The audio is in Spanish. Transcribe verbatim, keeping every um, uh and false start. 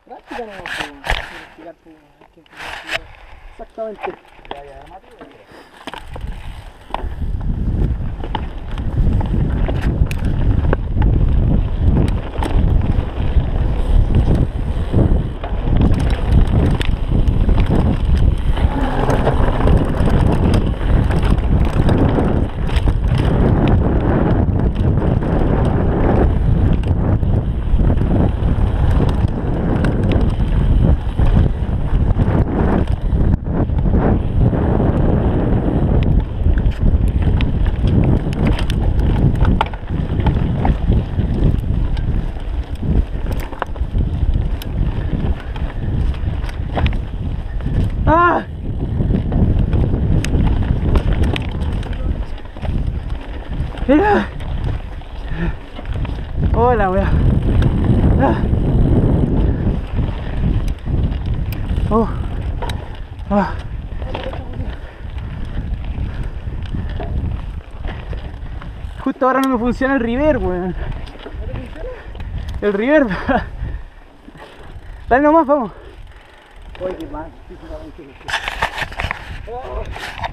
Práctica no, pues, hay que practicar, pues, hay que practicar. Exactamente. Ya, ya, Mati, ¡Ah! Mira. Hola, weá. Ah. Oh. Ah. Justo ahora no me funciona el river, weón. El river. Dale nomás, vamos. oye, qué más, físicamente.